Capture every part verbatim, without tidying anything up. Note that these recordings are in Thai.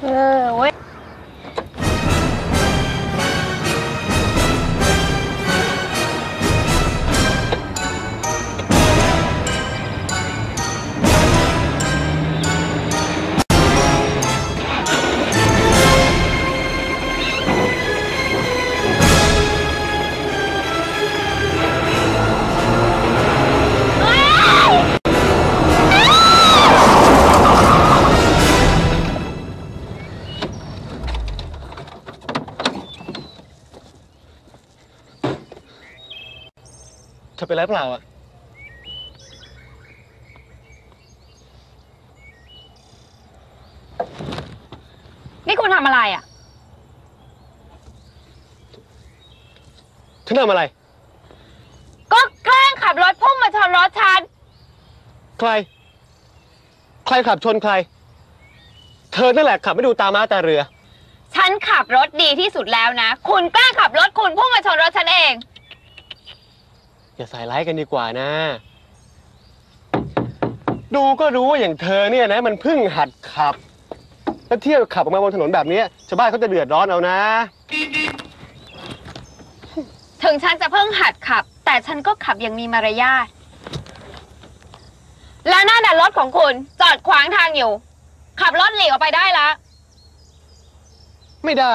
อเว้ยเธอเป็นไรเปล่าอ่ะนี่คุณทำอะไรอ่ะเธอทำอะไรก็แกล้งขับรถพุ่งมาชนรถฉันใครใครขับชนใครเธอนั่นแหละขับไม่ดูตาม้าตาเรือฉันขับรถดีที่สุดแล้วนะคุณแกล้งขับรถคุณพุ่งมาชนรถฉันเองอย่าใส่ร้ายกันดีกว่านะดูก็รู้ว่าอย่างเธอเนี่ยนะมันเพิ่งหัดขับแล้วเที่ยวขับออกมาบนถนนแบบนี้ชาวบ้านเขาจะเดือดร้อนเอานะถึงฉันจะเพิ่งหัดขับแต่ฉันก็ขับอย่างมีมารยาทแล้วหน้าด่านรถของคุณจอดขวางทางอยู่ขับรถหลีกออกไปได้ละไม่ได้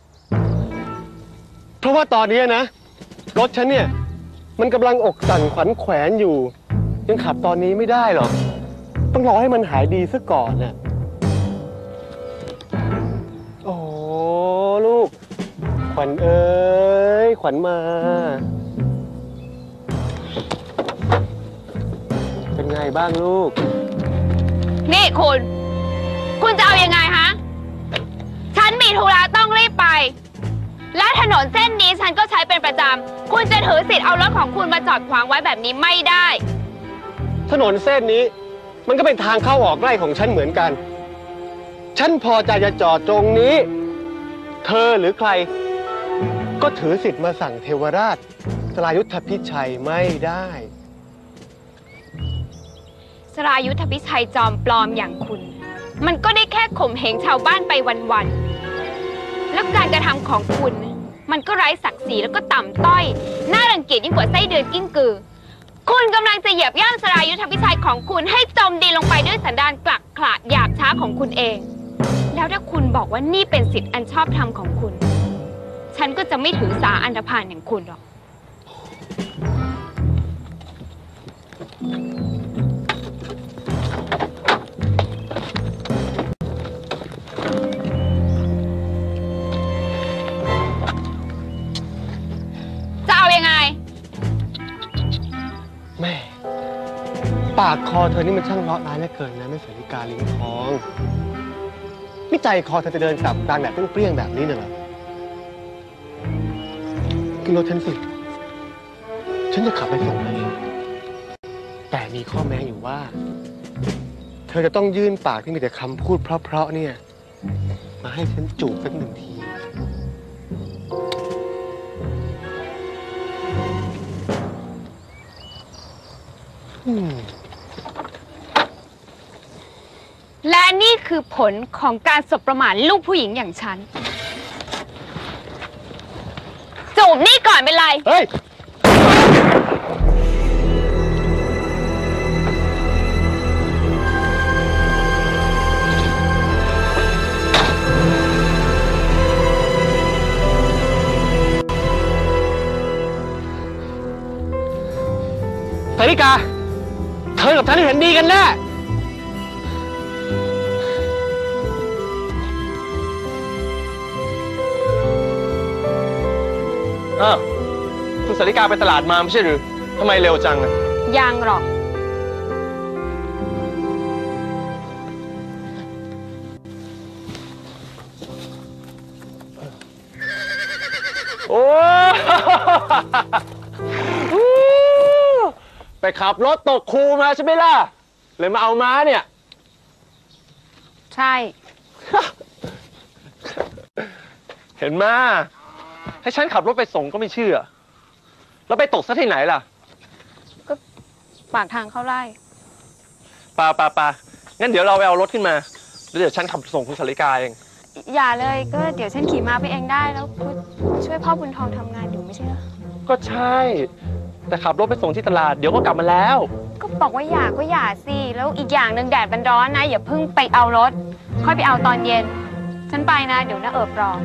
เพราะว่าตอนนี้นะรถฉันเนี่ยมันกำลังอกสั่นขวัญแขวนอยู่ยังขับตอนนี้ไม่ได้หรอกต้องรอให้มันหายดีซะก่อนน่ะโอ้ลูกขวัญเอ้ยขวัญมาเป็นไงบ้างลูกนี่คุณคุณจะเอายังไงฮะฉันมีธุระต้องรีบไปและถนนเส้นนี้ฉันก็ใช้เป็นประจำคุณจะถือสิทธิ์เอารถของคุณมาจอดขวางไว้แบบนี้ไม่ได้ถนนเส้นนี้มันก็เป็นทางเข้าออกไร่ของฉันเหมือนกันฉันพอใจจะจอดตรงนี้เธอหรือใครก็ถือสิทธิ์มาสั่งเทวราชสรายุทธพิชัยไม่ได้สรายุทธพิชัยจอมปลอมอย่างคุณมันก็ได้แค่ข่มเหงชาวบ้านไปวันๆแล้วการกระทำของคุณมันก็ไร้ศักดิ์ศรีแล้วก็ต่ำต้อยน่ารังเกียจยิ่งกว่าไส้เดือนกิ้งกือคุณกำลังจะเหยียบย่ำสรายุทธพิชัยของคุณให้จมดินลงไปด้วยสันดานกลักขระหยาบช้าของคุณเองแล้วถ้าคุณบอกว่านี่เป็นสิทธิ์อันชอบธรรมของคุณฉันก็จะไม่ถือสาอันธพาลอย่างคุณหรอกแม่ปากคอเธอนี่มันช่างเลาะร้ายเหลือเกินนะแม่สาริกาลิ้นทองนี่ใจคอเธอจะเดินกลับกลางแดดเปรี้ยงๆแบบนี้น่ะเหรอขึ้นรถฉันสิฉันจะขับไปส่งเธอเองแต่มีข้อแม้อยู่ว่าเธอจะต้องยื่นปากที่มีแต่คำพูดเพราะๆเนี่ยมาให้ฉันจูบสักหนึ่งทีและนี่คือผลของการสบประมาทลูกผู้หญิงอย่างฉันจูบนี่ก่อนเป็นไรเฮ้ยสาริกาเธอกับฉันเห็นดีกันแน่อ้าวคุณสาริกาไปตลาดมาไม่ใช่หรือทำไมเร็วจังอ่ะยังหรอกโอ้ไปขับรถตกคูมาใช่ไหมล่ะเลยมาเอาม้าเนี่ยใช่เห็นมาให้ฉันขับรถไปส่งก็ไม่เชื่อแล้วไปตกซะที่ไหนล่ะก็ปากทางเข้าไร่ปาปาปางั้นเดี๋ยวเราไปเอารถขึ้นมาแล้วเดี๋ยวฉันขับส่งคุณสาริกาเองอย่าเลยก็เดี๋ยวฉันขี่ม้าไปเองได้แล้วพุทธช่วยพ่อบุญทองทำงานอยู่ไม่ใช่เหรอก็ใช่ แต่ขับรถไปส่งที่ตลาดเดี๋ยวก็กลับมาแล้วก็บอกว่าอย่าก็อย่าสิแล้วอีกอย่างหนึ่งแดดมันร้อนนะอย่าเพิ่งไปเอารถค่อยไปเอาตอนเย็นฉันไปนะเดี๋ยวน้าเอิบรอ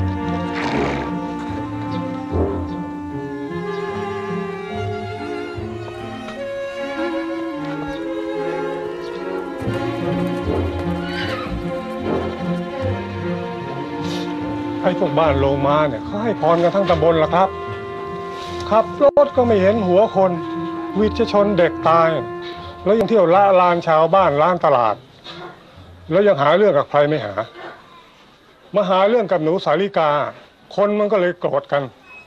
ให้พวกบ้านลงมาเนี่ยเขาให้พรกันทั้งตำบลละครับขับรถก็ไม่เห็นหัวคนวิทย์จะชนเด็กตาย แล้วยังเที่ยวละลานชาวบ้านล้านตลาด แล้วยังหาเรื่องกับใครไม่หามาหาเรื่องกับหนูสาลิกา คนมันก็เลยโกรธกัน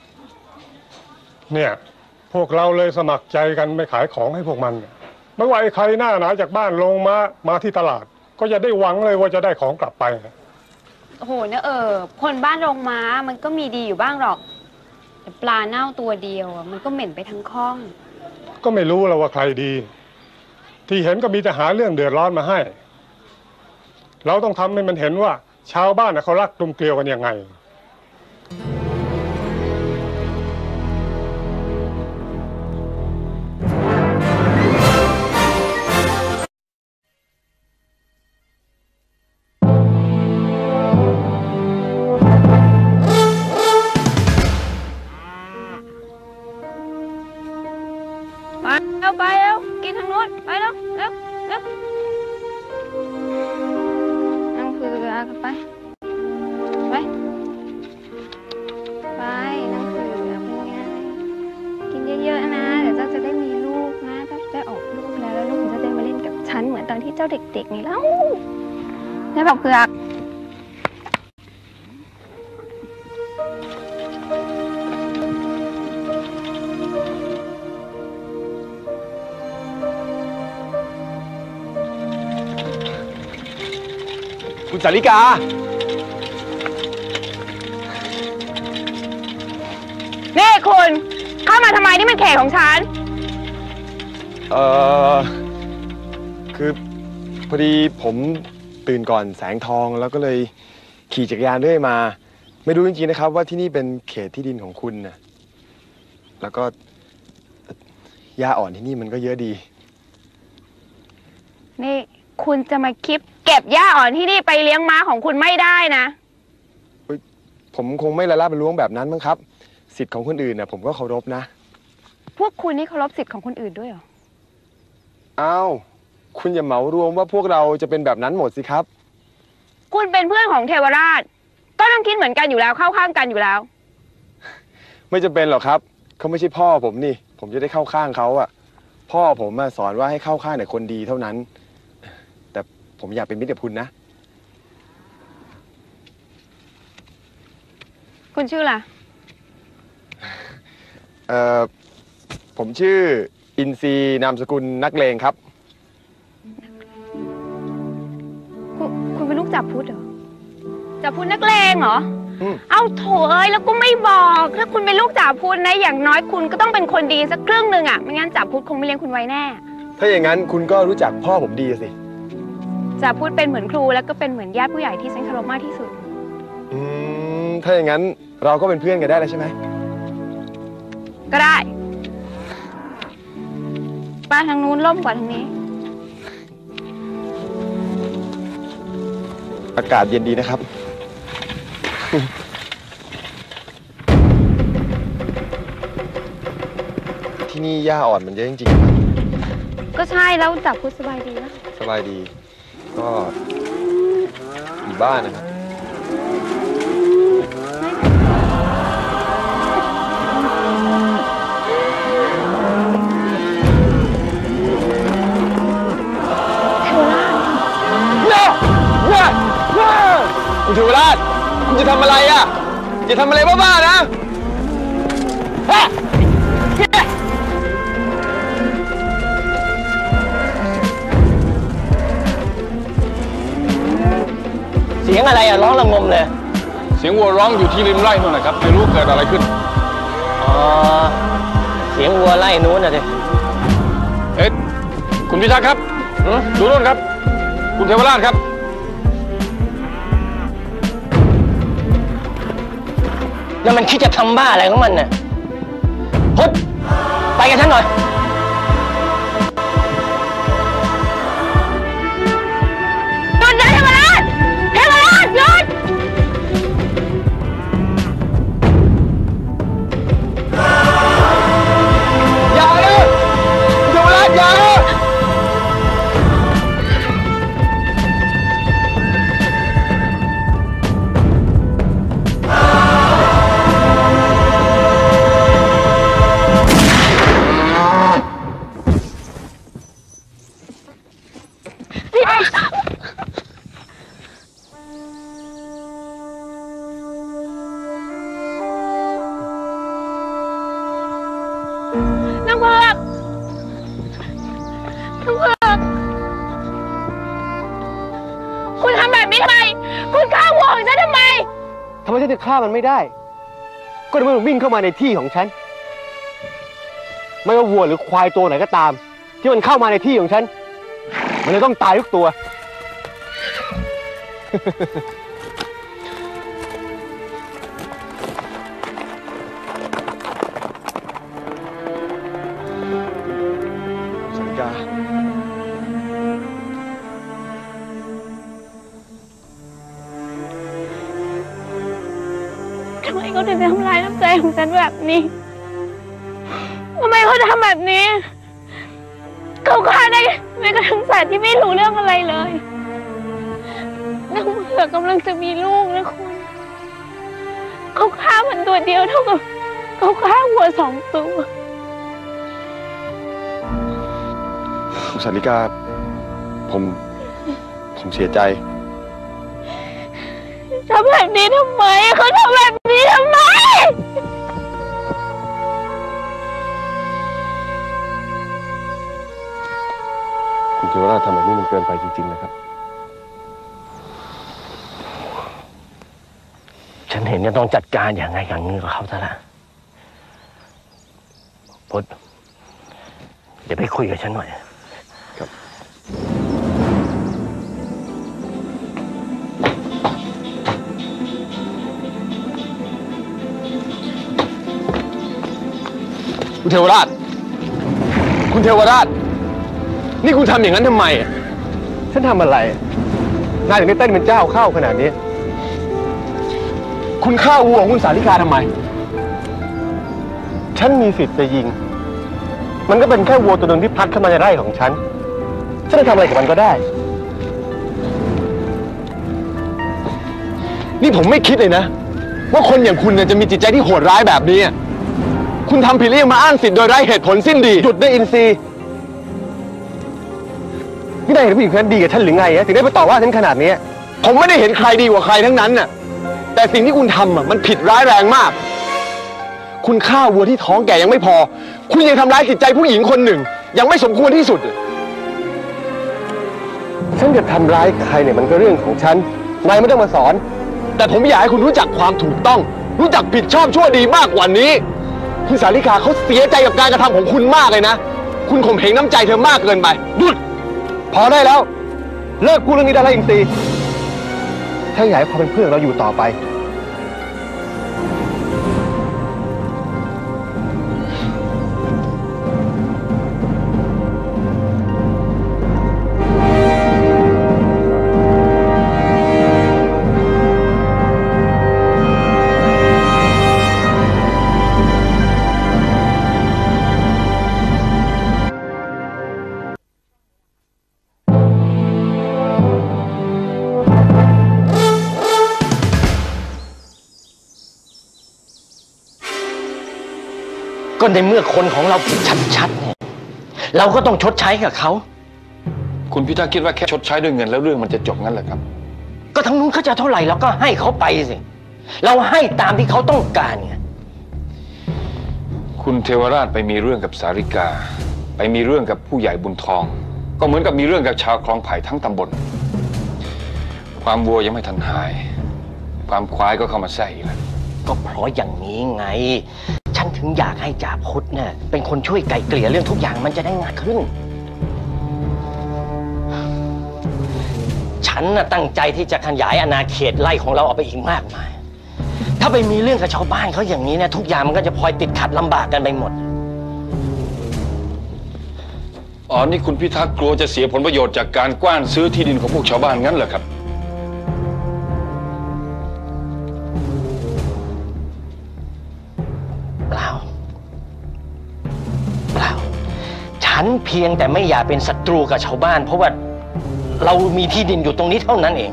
เนี่ยพวกเราเลยสมัครใจกันไปขายของให้พวกมันไม่ว่าไอ้ใครหน้าหนาจากบ้านลงมามาที่ตลาด ก็จะได้หวังเลยว่าจะได้ของกลับไปโอ้โหเนี่ยเออคนบ้านโรงม้ามันก็มีดีอยู่บ้างหรอกแต่ปลาเน่าตัวเดียวอ่ะมันก็เหม็นไปทั้งคลองก็ไม่รู้แล้วว่าใครดี ที่เห็นก็มีแต่หาเรื่องเดือดร้อนมาให้ เราต้องทำให้มันเห็นว่า ชาวบ้านเขารักกลมเกลียวกันยังไงไปแล้วไปแล้วกินทางนู้นไปแล้วเร็วเร็วนั่งเผือกไปไปไปนั่งเผือกเป็นไงกินเยอะๆนะเดี๋ยวเจ้าจะได้มีลูกนะเจ้าจะได้ออกลูกแล้วแล้วลูกจะได้มาเล่นกับฉันเหมือนตอนที่เจ้าเด็กๆนี่แล้วได้บอกเผือกคุณสาริกานี่คุณเข้ามาทำไมนี่มันเขตของฉันเอ่อ คือพอดีผมตื่นก่อนแสงทองแล้วก็เลยขี่จักรยานเรื่อยมา ไม่รู้จริงๆนะครับว่าที่นี่เป็นเขตที่ดินของคุณนะแล้วก็หญ้าอ่อนที่นี่มันก็เยอะดีนี่คุณจะมาคิดเก็บหญ้าอ่อนที่นี่ไปเลี้ยงม้าของคุณไม่ได้นะผมคงไม่ละลาบละล้วงแบบนั้นมั้งครับ สิทธิ์ของคนอื่นนะผมก็เคารพนะพวกคุณนี่เคารพสิทธิ์ของคนอื่นด้วยเหรออ้าวคุณอย่าเหมารวมว่าพวกเราจะเป็นแบบนั้นหมดสิครับคุณเป็นเพื่อนของเทวราชก็ต้องคิดเหมือนกันอยู่แล้วเข้าข้างกันอยู่แล้วไม่จำเป็นหรอกครับเขาไม่ใช่พ่อผมนี่ ผมจะได้เข้าข้างเขาอะพ่อผมมาสอนว่าให้เข้าข้างแต่คนดีเท่านั้น แต่ผมอยากเป็นมิตรกับคุณนะคุณชื่ออะไรเอ่อผมชื่ออินทรีนามสกุลนักเลงครับคุณคุณเป็นลูกจ่าพุทธเหรอจ่าพุทธนักเลงเหรออืมเอาโถเอ้ยแล้วก็ไม่บอกถ้าคุณเป็นลูกจ่าพุทธนะอย่างน้อยคุณก็ต้องเป็นคนดีสักครึ่งหนึ่งอ่ะไม่งั้นจ่าพุทธคงไม่เลี้ยงคุณไว้แน่ถ้าอย่างนั้นคุณก็รู้จักพ่อผมดีสิจ่าพุทธเป็นเหมือนครูแล้วก็เป็นเหมือนญาติผู้ใหญ่ที่ฉันเคารพมากที่สุดอืมถ้าอย่างนั้นเราก็เป็นเพื่อนกันได้แล้วใช่ไหมก็ได้บ้านทางนู้นร่มกว่าทางนี้อากาศเย็นดีนะครับ ที่นี่หญ้าอ่อนมันเยอะจริงๆครับก็ใช่แล้วจ่าพุทธสบายดีนะสบายดี ก็อยู่บ้านนะครับ คุณเทวราชคุณจะทำอะไรอ่ะอย่าทำอะไรบ้าๆนะฮะเสียงอะไรอ่ะร้องระงมเลยเสียงวัวร้องอยู่ที่ริมไร่นู่นนะครับไม่รู้เกิดอะไรขึ้นอ๋อ เสียงวัวไล่นู้นน่ะดิเอ๊ะคุณพิทักษ์ครับดูนู่นครับ คุณเทวราชครับแล้วมันคิดจะทำบ้าอะไรของมันน่ะพุทธไปกับฉันหน่อยหยุดนะเทวราชเทวราชหยุดอย่าเลยเทวราชอย่าน้องเผือกน้องเผือกคุณทำแบบนี้ทำไมคุณฆ่าวัวของฉันทำไมทำไมฉันจะฆ่ามันไม่ได้ ก็ทำไมมันวิ่งเข้ามาในที่ของฉัน ไม่ว่าวัวหรือควายตัวไหนก็ตาม ที่มันเข้ามาในที่ของฉัน มันเลยต้องตายทุกตัว สัญญาทำไมเขาถึงทำร้ายน้ำใจของฉันแบบนี้ทำไมเขาทำแบบนี้เขาฆ่าได้แม้กระทั่งสัตว์ที่ไม่รู้เรื่องอะไรเลยน้องเผือกกำลังจะมีลูกนะคุณเขาฆ่ามันตัวเดียวเท่ากับเขาฆ่าวัวสองตัวคุณสาริกา ผม ผมเสียใจทำแบบนี้ทำไมเขาทำแบบนี้ทำไมคุณเทวราชทำแบบนี้มันเกินไปจริงๆนะครับฉันเห็นจะต้องจัดการอย่างไงอย่างนี้กับเขาซะละพุทธเดี๋ยวไปคุยกับฉันหน่อยครับคุณเทวราช คุณเทวราช นี่คุณทำอย่างนั้นทำไมอ่ะฉันทำอะไร นายถึงได้เต้นเป็นเจ้าเข้าขนาดนี้ คุณฆ่าวัวของคุณสาริกาทำไม ฉันมีสิทธิ์จะยิง มันก็เป็นแค่วัวตัวหนึ่งที่พลัดเข้ามาในไร่ของฉัน ฉันจะทำอะไรกับมันก็ได้นี่ผมไม่คิดเลยนะ ว่าคนอย่างคุณเนี่ยจะมีจิตใจที่โหดร้ายแบบนี้ คุณทำผิดแล้วยังมาอ้างสิทธิ์โดยไร้เหตุผลสิ้นดีหยุดได้อินซีย์นี่นายเห็นผู้หญิงคนนั้นดีกับฉันหรือไงถึงได้ไปต่อว่าฉันขนาดนี้ผมไม่ได้เห็นใครดีกว่าใครทั้งนั้นน่ะ แต่สิ่งที่คุณทำอ่ะมันผิดร้ายแรงมาก คุณฆ่าวัวที่ท้องแก่ยังไม่พอ คุณยังทำร้ายจิตใจผู้หญิงคนหนึ่ง ยังไม่สมควรที่สุดฉันจะทำร้ายใครเนี่ยมันก็เรื่องของฉัน นายไม่ต้องมาสอนแต่ผมอยากให้คุณรู้จักความถูกต้อง รู้จักผิดชอบชั่วดีมากกว่านี้ คุณสาริกาเขาเสียใจกับการกระทำของคุณมากเลยนะ คุณข่มเหงน้ำใจเธอมากเกินไปหยุดพอได้แล้ว เลิกพูดเรื่องนี้ได้แล้วอินซีย์ถ้าอยากให้ความเป็นเพื่อนเราอยู่ต่อไปก็ในเมื่อคนของเราผิดชัดๆเนี่ยเราก็ต้องชดใช้กับเขาคุณพิทักษ์คิดว่าแค่ชดใช้ด้วยเงินแล้วเรื่องมันจะจบงั้นเหรอครับก็ทั้งนู้นเขาจะเท่าไหร่เราก็ให้เขาไปสิเราให้ตามที่เขาต้องการไงคุณเทวราชไปมีเรื่องกับสาริกา ไปมีเรื่องกับผู้ใหญ่บุญทอง ก็เหมือนกับมีเรื่องกับชาวคลองไผ่ทั้งตำบลความวัวยังไม่ทันหาย ความควายก็เข้ามาแทรกอีกแล้วก็เพราะอย่างนี้ไงฉันถึงอยากให้จ่าพุทธเนี่ยเป็นคนช่วยไกล่เกลี่ยเรื่องทุกอย่างมันจะได้ง่ายขึ้นฉันน่ะตั้งใจที่จะขยายอาณาเขตไร่ของเราออกไปอีกมากมายถ้าไปมีเรื่องกับชาวบ้านเขาอย่างนี้เนี่ยทุกอย่างมันก็จะพลอยติดขัดลำบากกันไปหมดอ๋อ นี่คุณพิทักษ์กลัวจะเสียผลประโยชน์จากการกว้านซื้อที่ดินของพวกชาวบ้านงั้นเหรอครับเปล่า เปล่า ฉันเพียงแต่ไม่อยากเป็นศัตรูกับชาวบ้าน เพราะว่าเรามีที่ดินอยู่ตรงนี้เท่านั้นเอง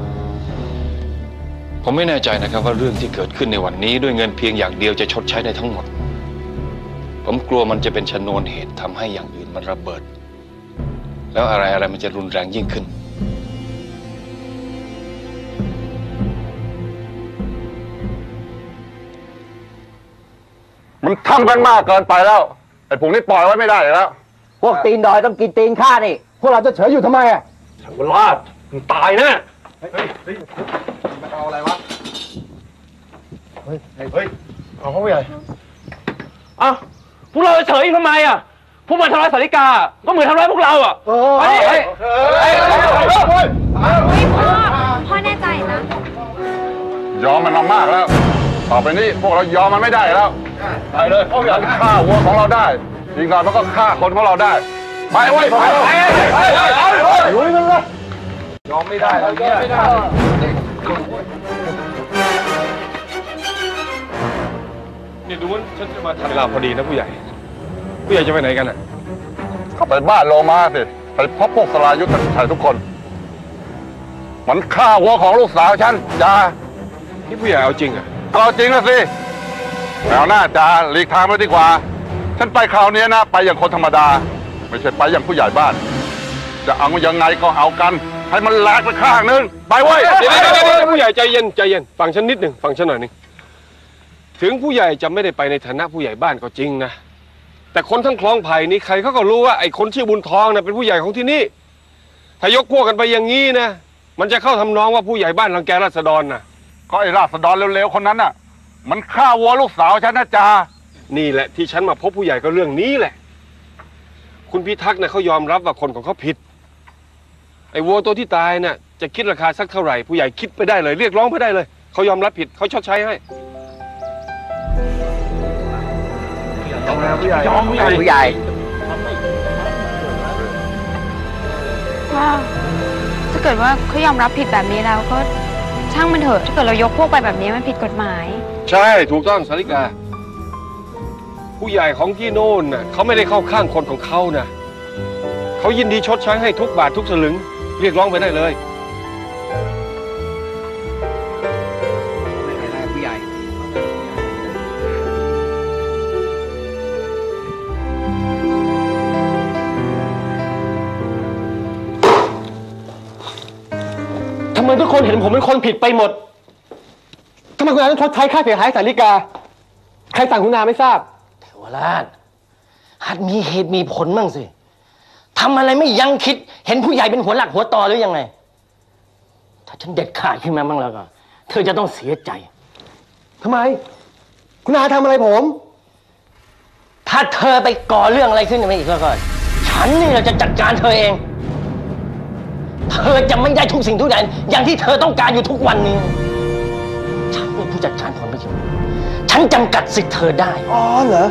ผมไม่แน่ใจนะครับว่าเรื่องที่เกิดขึ้นในวันนี้ด้วยเงินเพียงอย่างเดียวจะชดใช้ได้ทั้งหมด ผมกลัวมันจะเป็นชนวนเหตุทำให้อย่างอื่นมันระเบิด แล้วอะไรอะไรมันจะรุนแรงยิ่งขึ้นมันทำกันมากเกินไปแล้วไอ้พวกนี้ปล่อยไว้ไม่ได้แล้วพวกตีนดอยต้องกินตีนข้านี่ พวกเราจะเฉยอยู่ทำไมอ่ะชังวราชมึงตายแน่เอาอะไรวะเฮ้ย เฮ้ย เอาเขาไปใหญ่อ้าวพวกเราเฉยทำไมอ่ะพวกมันทำร้ายสาริกา ก็เหมือนทำร้ายพวกเราอ่ะเออไปดิเฮ้ยเฮ้ยเฮ้ยพ่อ พ่อแน่ใจนะยอมมันมามากแล้ว ต่อไปนี้พวกเรายอมมันไม่ได้แล้วไปเลยเพราะมันฆ่าวัวของเราได้อีกหน่อยมันก็ฆ่าคนของเราได้ ไปเว้ยไปไปไปไปลุยมันเลยยอมไม่ได้เรายอมไม่ได้นี่ดูว่าฉันจะมาทันเวลาพอดีนะผู้ใหญ่ ผู้ใหญ่จะไปไหนกันอ่ะเข้าไปบ้านโลมาสิไปพบพวกสลายุทธชัยทุกคน มันฆ่าวัวของลูกสาวฉันจ้านี่ผู้ใหญ่เอาจริงอ่ะก็จริงนะสิแถวหน้าจ้าหลีกทางไปดีกว่า ฉันไปคราวนี้นะไปอย่างคนธรรมดา ไม่ใช่ไปอย่างผู้ใหญ่บ้าน จะเอายังไงก็เอากัน ให้มันแหลกไปข้างนึงไปเว้ยเดี๋ยวเดี๋ยวเดี๋ยวผู้ใหญ่ใจเย็นใจเย็นฟังฉันนิดหนึ่งฟังฉันหน่อยหนึงถึงผู้ใหญ่จะไม่ได้ไปในฐานะผู้ใหญ่บ้านก็จริงนะแต่คนทั้งคลองไผ่นี้ใครเขาก็รู้ว่าไอ้คนชื่อบุญทองน่ะเป็นผู้ใหญ่ของที่นี่ถ้ายกพวกกันไปอย่างนี้นะมันจะเข้าทำนองว่าผู้ใหญ่บ้านรังแกราษฎรน่ะก็ไอ้ราษฎรเร็วๆคนนั้นน่ะ มันฆ่าวัวลูกสาวฉันนะจ้านี่แหละที่ฉันมาพบผู้ใหญ่ก็เรื่องนี้แหละ คุณพิทักษ์เนี่ยเขายอมรับว่าคนของเขาผิดไอ้วัวตัวที่ตายน่ะจะคิดราคาสักเท่าไหร่ผู้ใหญ่คิดไปได้เลยเรียกร้องไปได้เลยเขายอมรับผิดเขาชดใช้ให้ยอมผู้ใหญ่ผู้ใหญ่ว้าวถ้าเกิดว่าเขายอมรับผิดแบบนี้แล้วก็ช่างมันเถอะ ถ้าเกิดเรายกพวกไปแบบนี้มันผิดกฎหมายใช่ถูกต้องสาริกา ผู้ใหญ่ของที่โน่นน่ะเขาไม่ได้เข้าข้างคนของเขานะเขายินดีชดใช้ให้ทุกบาททุกสลึงเรียกร้องไปได้เลยผู้ใหญ่ทำไมทุกคนเห็นผมเป็นคนผิดไปหมดทำไมคุณอาต้องชดใช้ค่าเสียหายสาริกาใครสั่งคุณอาไม่ทราบเทวราชหัดมีเหตุมีผลบ้างสิทำอะไรไม่ยั้งคิด เห็นผู้ใหญ่เป็นหัวหลักหัวต่อหรือยังไง ถ้าฉันเด็ดขาดขึ้นมาบ้างแล้วก็ เธอจะต้องเสียใจทำไม คุณอาทำอะไรผมถ้าเธอไปก่อเรื่องอะไรขึ้นมาอีกแล้วก็ฉันนี่เราจะจัดการเธอเอง เธอจะไม่ได้ทุกสิ่งทุกอย่างอย่างที่เธอต้องการอยู่ทุกวันนี้ ฉันเป็นผู้จัดการผลประโยชน์ฉันจำกัดสิทธิ์เธอได้อ๋อเหรอ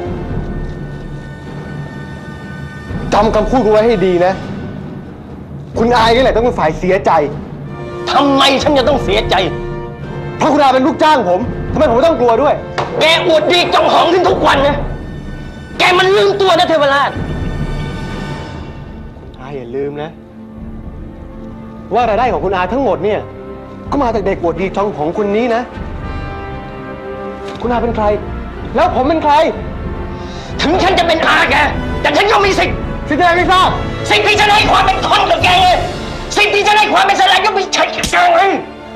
จำคำพูดกูไว้ให้ดีนะ คุณอายนี่แหละต้องเป็นฝ่ายเสียใจทำไมฉันจะต้องเสียใจเพราะคุณอาเป็นลูกจ้างผมทำไมผมต้องกลัวด้วยแกอวดดีจองหองขึ้นทุกวันนะ แกมันลืมตัวนะเทวราชอาอย่าลืมนะ ว่ารายได้ของคุณอาทั้งหมดเนี่ย ก็มาจากเด็กอวดดีจองของคนนี้นะ คุณอาเป็นใคร แล้วผมเป็นใครถึงฉันจะเป็นอาแก แต่ฉันก็มีสิทธิ์สิทธิ์อะไรไม่ทราบสิทธิ์ที่ฉันให้ความเป็นคนกับแกไงสิทธิ์ที่ฉันให้ความเป็นสลายก็ไม่ใช่กับแกไง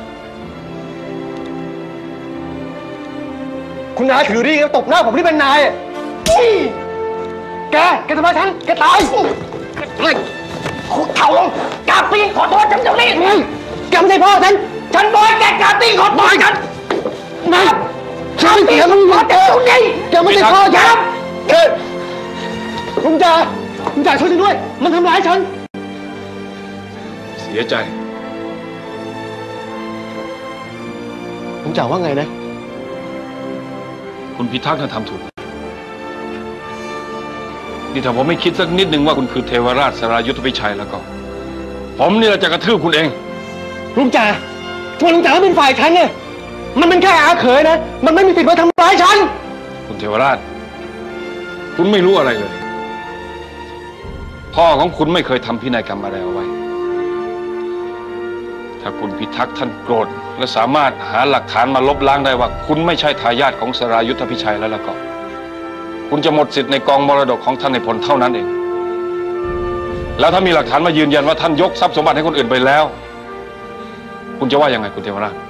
คุณอาถือดีแล้วตบหน้าผมที่เป็นนายอะแก แกทำร้ายฉัน แกตายคุกเข่าลงกราบตีนขอโทษฉันเดี๋ยวนี้แกไม่ใช่พ่อฉันฉันบอกให้แกกราบตีนขอโทษฉันไม่ฉันไม่เสียมึงขอโทษนี่แกไม่ใช่พ่อฉันเกิดลุงจ่าลุงจ่าช่วยฉันด้วย มันทำร้ายฉัน เสียใจลุงจ่าว่าไงนะคุณพิทักษ์น่ะทำถูกนี่ถ้าผมไม่คิดสักนิดหนึ่งว่าคุณคือเทวราชสรายุทธพิชัยแล้วก็ผมนี่แหละจะกระทืบคุณเองลุงจ่าทำไมลุงจ่าเป็นฝ่ายฉันเนี่ยมันเป็นแค่อาเขยนะมันไม่มีสิทธิ์มาทำร้ายฉันคุณเทวราชคุณไม่รู้อะไรเลยพ่อของคุณไม่เคยทำพินัยกรรมอะไรเอาไว้ถ้าคุณพิทักษ์ท่านโกรธและสามารถหาหลักฐานมาลบล้างได้ว่าคุณไม่ใช่ทายาทของสรายุทธพิชัยแล้วแล้วก็คุณจะหมดสิทธิ์ในกองมรดกของท่านในพลเท่านั้นเองแล้วถ้ามีหลักฐานมายืนยันว่าท่านยกทรัพย์สมบัติให้คนอื่นไปแล้วคุณจะว่ายังไงคุณเทวราช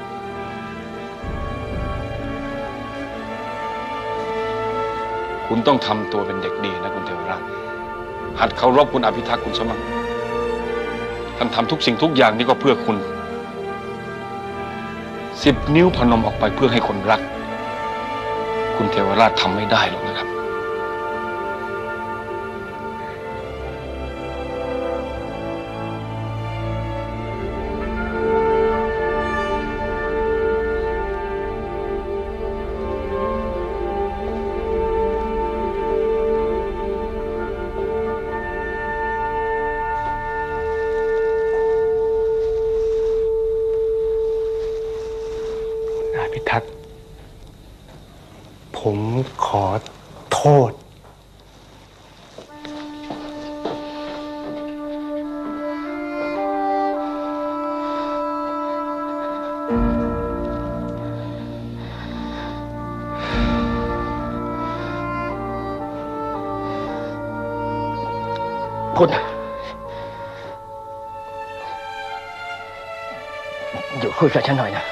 คุณต้องทำตัวเป็นเด็กดีนะคุณเทวราชหัดเคารพคุณอภิทักษ์คุณสมั่งท่านทำทุกสิ่งทุกอย่างนี่ก็เพื่อคุณสิบนิ้วพนมออกไปเพื่อให้คนรักคุณเทวราชทำไม่ได้หรอกนะครับพิทักษ์ผมขอโทษพุทธอยู่คุยกับฉันหน่อยนะ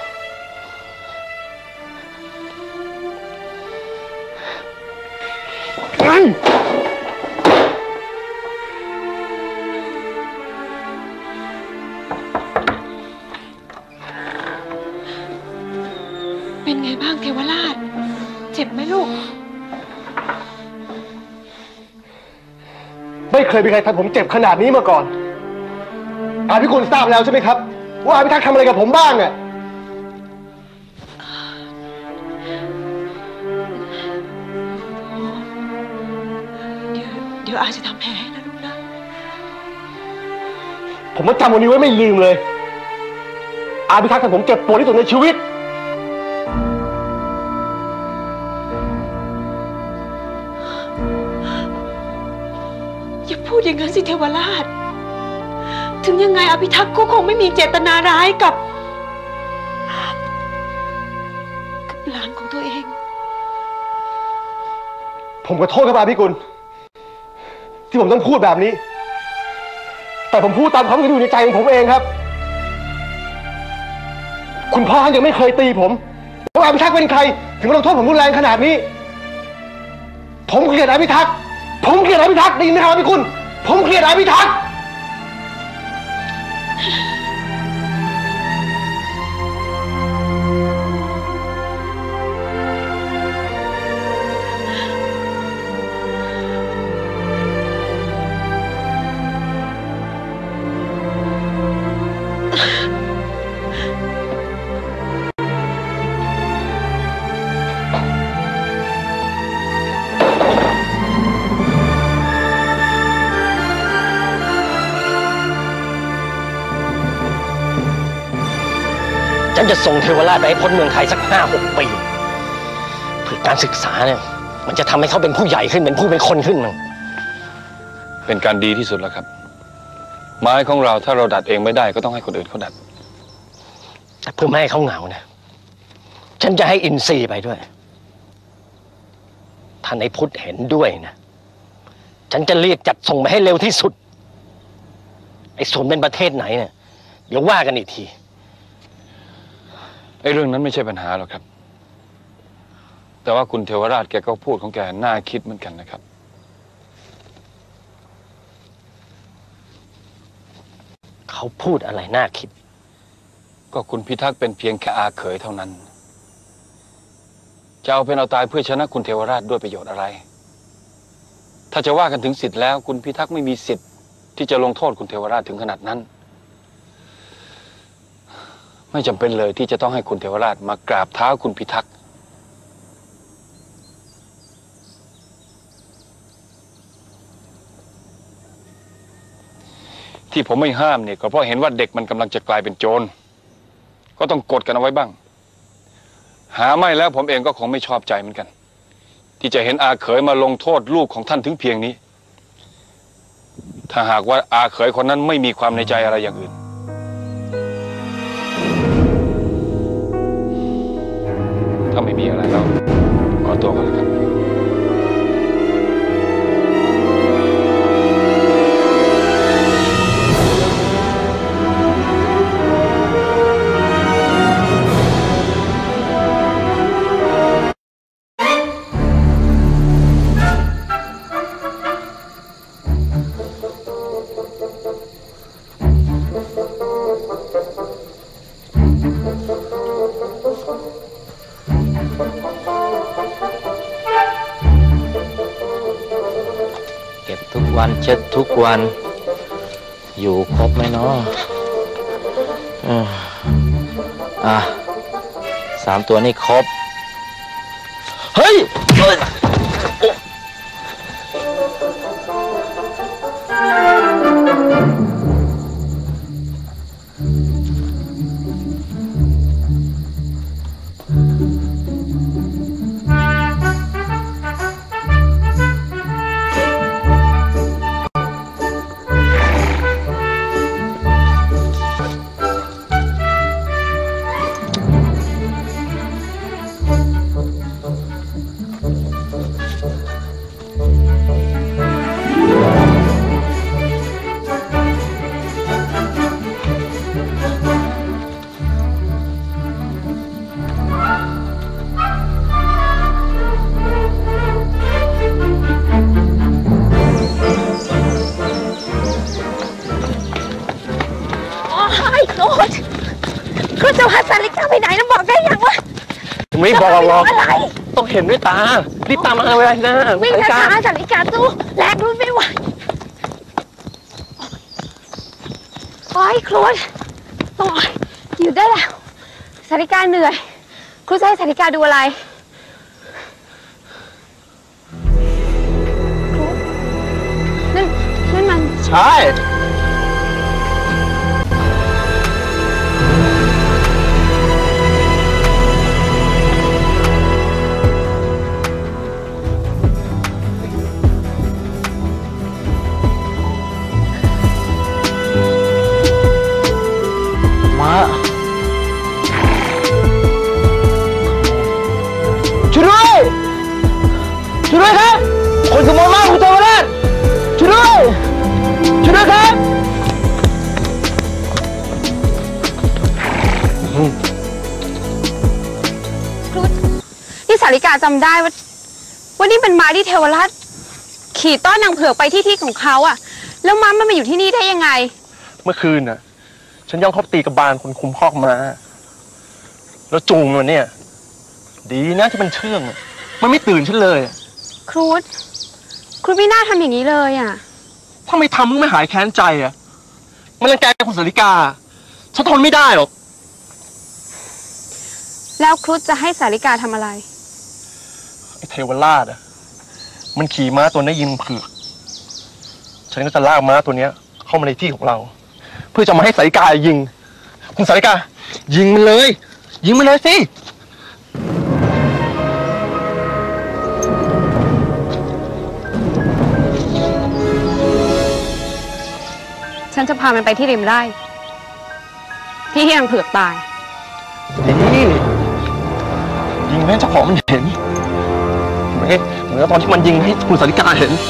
เป็นไงบ้างเทวราชเจ็บไหมลูกไม่เคยมีใครทำผมเจ็บขนาดนี้มาก่อนอาพิคุณทราบแล้วใช่ไหมครับว่าอาพิทักษ์ทำอะไรกับผมบ้างอ่ะเดี๋ยวเดี๋ยวอาจะทำแผลให้นะลูกนะผมก็จำวันนี้ไว้ไม่ลืมเลยอาพิทักษ์ทำผมเจ็บปวดที่สุดในชีวิตอย่าพูดอย่างนั้นสิเทวราชถึงยังไงอภิทักษ์ก็คงไม่มีเจตนาร้ายกับกับหลานของตัวเองผมขอโทษครับอาพิกุลที่ผมต้องพูดแบบนี้แต่ผมพูดตามความรู้สึกอยู่ในใจของผมเองครับคุณพ่อท่านยังไม่เคยตีผมว่าอาพิทักษ์เป็นใครถึงมาลงโทษผมรุนแรงขนาดนี้ผมเกลียดอาพิทักษ์ผมเกลียดอาพิทักษ์ได้ยินไหมครับอาพิกุลผมเกลียดอาพิทักษ์ฉันจะส่งเทวราชไปให้พ้นเมืองไทยสักห้าหกปีเพื่อการศึกษาเนี่ยมันจะทำให้เขาเป็นผู้ใหญ่ขึ้นเป็นผู้เป็นคนขึ้นมั้งเป็นการดีที่สุดแล้วครับไม้ของเราถ้าเราดัดเองไม่ได้ก็ต้องให้คนอื่นเขาดัดแต่เพื่อไม่ให้เขาเหงานะฉันจะให้อินทรีย์ไปด้วยถ้าในพุทธเห็นด้วยนะฉันจะเรียกจัดส่งไปให้เร็วที่สุดไอ้ส่วนเป็นประเทศไหนเนี่ยเดี๋ยวว่ากันอีกทีไอ้เรื่องนั้นไม่ใช่ปัญหาหรอกครับแต่ว่าคุณเทวราชแกก็พูดของแกน่าคิดเหมือนกันนะครับเขาพูดอะไรน่าคิดก็คุณพิทักษ์เป็นเพียงแค่อาเขยเท่านั้นจะเอาเป็นเอาตายเพื่อชนะคุณเทวราชด้วยประโยชน์อะไรถ้าจะว่ากันถึงสิทธิ์แล้วคุณพิทักษ์ไม่มีสิทธิ์ที่จะลงโทษคุณเทวราชถึงขนาดนั้นไม่จำเป็นเลยที่จะต้องให้คุณเทวราชมากราบเท้าคุณพิทักษ์ที่ผมไม่ห้ามเนี่ยก็เพราะเห็นว่าเด็กมันกำลังจะกลายเป็นโจรก็ต้องกดกันเอาไว้บ้างหาไม่แล้วผมเองก็คงไม่ชอบใจเหมือนกันที่จะเห็นอาเขยมาลงโทษลูกของท่านถึงเพียงนี้ถ้าหากว่าอาเขยคนนั้นไม่มีความในใจอะไรอย่างอื่นถ้าไม่มีอะไรแล้วขอตัวก่อนแล้วกันเก็บทุกวันเช็ดทุกวันอยู่ครบไหมเนาะอืมอ่ะสามตัวนี่ครบเฮ้ยเอ้ยโอ้ครูจะพาสาริกาไปไหนแล้วบอกได้ยังวะไม่บอกหรอกอะไรต้องเห็นด้วยตารีบตามมาเลยนะวิ่งช้าๆสาริกาสู้แรงรุ่นไม่ไหวโอ้ยครูโอ้ยอยู่ได้แล้วสาริกาเหนื่อยครูจะให้สาริกาดูอะไรครูนั่นนั่นมันใช่ช่วยด้วยช่วยด้วยครับคนขโมยม้าของเทวราชช่วยด้วยช่วยด้วยครับครูนี่สาริกาจำได้ว่าว่านี่เป็นม้าที่เทวราชขี่ต้อนนางเผือกไปที่ที่ของเขาอะแล้วม้ามันมาอยู่ที่นี่ได้ยังไงเมื่อคืนน่ะฉันย่องเข้าตีกับบานคนคุมคอกม้าแล้วจูงมันเนี่ยดีนะที่มันเชื่องมันไม่ตื่นฉันเลยครูครูไม่น่าทำอย่างนี้เลยอ่ะถ้าไม่ทำมึงไม่หายแค้นใจอ่ะมันรังแกคุณสาริกาฉันทนไม่ได้หรอกแล้วครูจะให้สาริกาทำอะไรไอ้เทวราชอ่ะมันขี่ม้าตัวนี้ยิงเผือกฉันก็จะลากม้าตัวเนี้ยเข้ามาในที่ของเราเพื่อจะมาให้สาริกายิงคุณสาริกายิงมันเลยยิงมันเลยสิฉันจะพามันไปที่ริมไร่ที่ที่นางเผือกตายนี่ยิงให้เจ้าของมันเห็นเหมือนเหมือนตอนที่มันยิงให้คุณสาริกาเห็น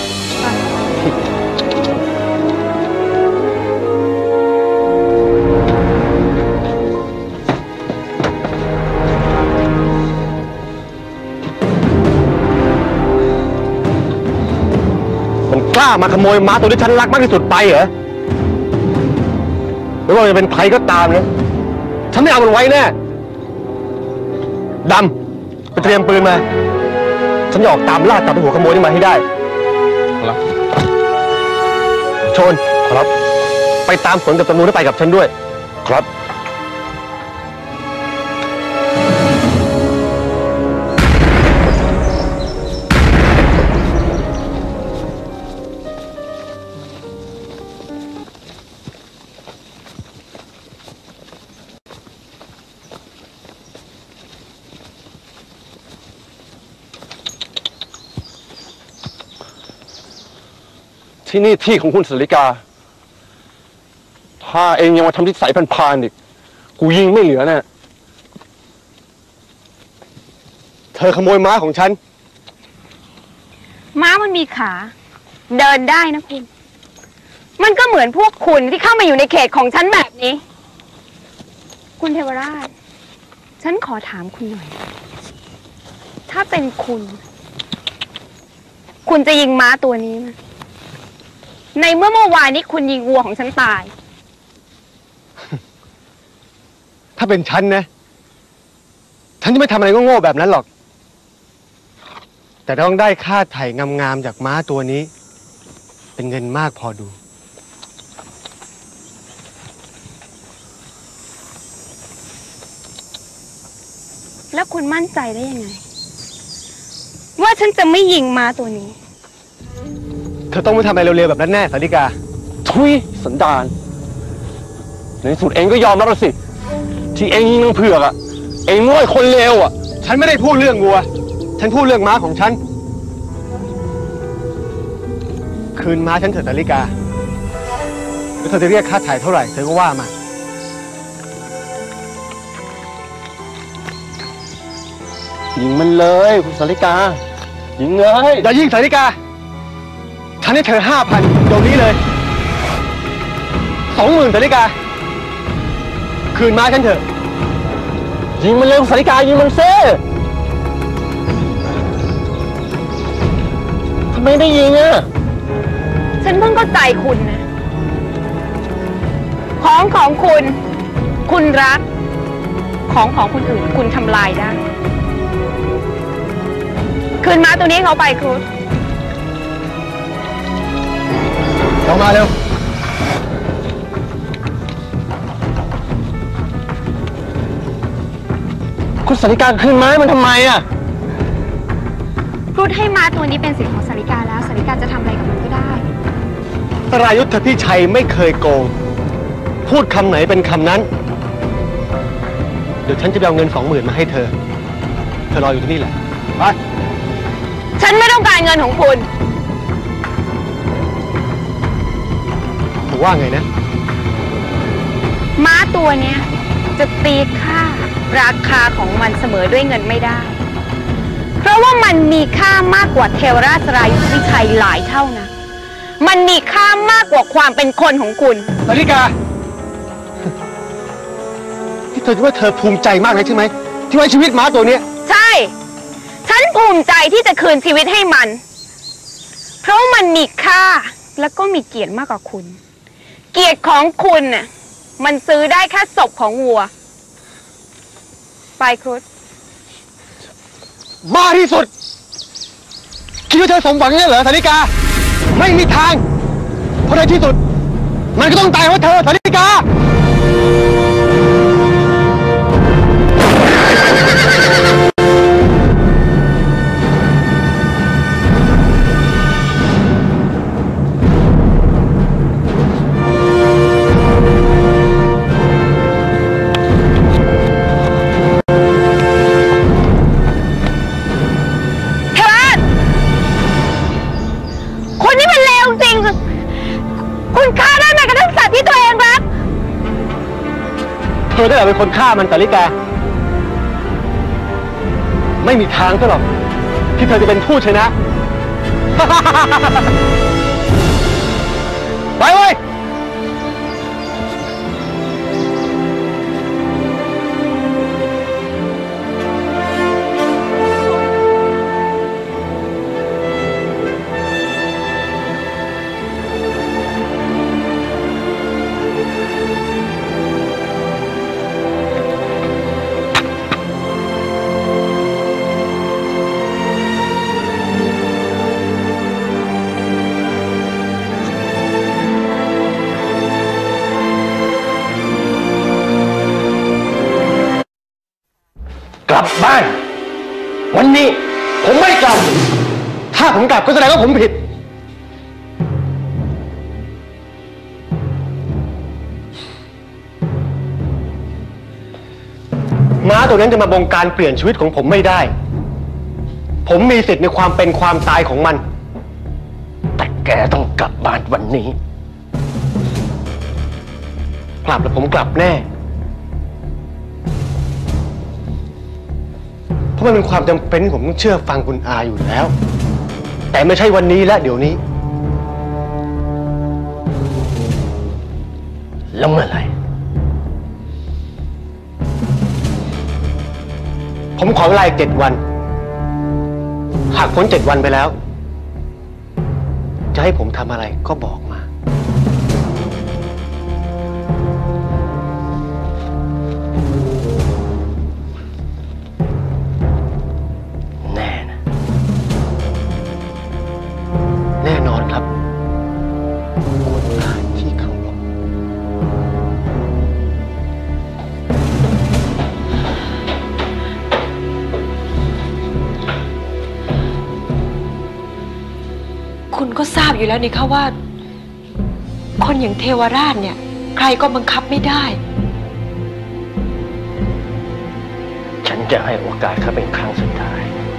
มันกล้ามาขโมยม้าตัวที่ฉันรักมากที่สุดไปเหรอไม่ว่าจะเป็นใครก็ตามนะฉันไม่เอามันไว้แน่ดำไปเตรียมปืนมาฉันจะออกตามล่าจับหัวขโมยนี่มาให้ได้ครับชนครับไปตามผลกับตำรวจที่ไปกับฉันด้วยครับที่นี่ที่ของคุณสาริกา ถ้าเองยังมาทำนิสัยพันพานอีกกูยิงไม่เหลือแน่เธอขโมยม้าของฉันม้ามันมีขา เดินได้นะคุณ มันก็เหมือนพวกคุณที่เข้ามาอยู่ในเขตของฉันแบบนี้ คุณเทวราช ฉันขอถามคุณหน่อย ถ้าเป็นคุณ คุณจะยิงม้าตัวนี้ไหมในเมื่อเมื่อวานนี้คุณยิงวัวของฉันตายถ้าเป็นฉันนะ ฉันจะไม่ทำอะไรโง่ๆแบบนั้นหรอก แต่ต้องได้ค่าไถ่งามๆจากม้าตัวนี้ เป็นเงินมากพอดูแล้วคุณมั่นใจได้ยังไง ว่าฉันจะไม่ยิงม้าตัวนี้เธอต้องไม่ทำอะไรเร็วๆแบบนั้นแน่สาริกาทุยสันดานในที่สุดเองก็ยอมรับแล้วสิ ที่เองยิงนางเผือกอะเองน้อยคนเลวอะฉันไม่ได้พูดเรื่องวัว ฉันพูดเรื่องม้าของฉัน คืนม้าฉันเถิดสาริกา แล้วเธอจะเรียกค่าถ่ายเท่าไหร่เธอก็ว่ามายิงมันเลยคุณสาริกา ยิงเลยอย่ายิงสาริกา ฉันให้เธอห้าพันเดี๋ยวนี้เลย สองหมื่นสาริกา คืนม้าฉันเถอะยิงมันเลยคุณสาริกายิงมันเซ่ทำไมไม่ยิงอะฉันเพิ่งเข้าใจคุณนะ ของของคุณ คุณรัก ของของคนอื่น คุณทำลายได้ คืนม้าตัวนี้ให้เขาไปครูซลงมาเร็วคุณสาริกาคืนไม้มันทำไมอะครูซให้ม้าตัวนี้เป็นสิทธิ์ของสาริกาแล้วสาริกาจะทำอะไรกับมันก็ได้สรายุทธพิชัยไม่เคยโกง พูดคำไหนเป็นคำนั้น เดี๋ยวฉันจะไปเอาเงินสองหมื่นมาให้เธอ เธอรออยู่ที่นี่แหละ ไปฉันไม่ต้องการเงินของคุณผมว่าไงนะม้าตัวเนี้ยจะตีค่าราคาของมันเสมอด้วยเงินไม่ได้ เพราะว่ามันมีค่ามากกว่าเทวราชสรายุทธพิชัยหลายเท่านะ มันมีค่ามากกว่าความเป็นคนของคุณสาริกา ที่เธอคิดว่าเธอภูมิใจมากเลยใช่ไหม ที่ไว้ชีวิตม้าตัวเนี้ยใช่ ฉันภูมิใจที่จะคืนชีวิตให้มัน เพราะมันมีค่าแล้วก็มีเกียรติมากกว่าคุณ เกียรติของคุณน่ะ มันซื้อได้แค่ศพของวัว ไปครุฑบ้าที่สุด คิดว่าเธอสมหวังเนี่ยเหรอสาริกา ไม่มีทาง เพราะในที่สุด มันก็ต้องตายเพราะเธอสาริกาเทวราชคุณนี่มันเลวจริง คุณฆ่าได้แม้กระทั่งสัตว์ที่ตัวเองรักเธอได้แหละเป็นคนฆ่ามันสาริกา ไม่มีทางซะหรอกที่เธอจะเป็นผู้ชนะ ไปเว้ยกลับบ้าน วันนี้ผมไม่กลับถ้าผมกลับก็แสดงว่าผมผิด ม้าตัวนั้นจะมาบงการเปลี่ยนชีวิตของผมไม่ได้ ผมมีสิทธิ์ในความเป็นความตายของมัน แต่แกต้องกลับบ้านวันนี้กลับแล้วผมกลับแน่ เพราะมันเป็นความจำเป็นที่ผมต้องเชื่อฟังคุณอาอยู่แล้ว แต่ไม่ใช่วันนี้และเดี๋ยวนี้แล้วเมื่อไหร่ผมขอเวลาอีกเจ็ดวัน หากพ้นเจ็ดวันไปแล้ว จะให้ผมทำอะไรก็บอกมาแน่นะแน่นอนครับคุณอาที่เคารพคุณก็ทราบอยู่แล้วนี่ค่ะว่า คนอย่างเทวราชเนี่ย ใครก็บังคับไม่ได้ฉันจะให้โอกาสเขาเป็นครั้งสุดท้าย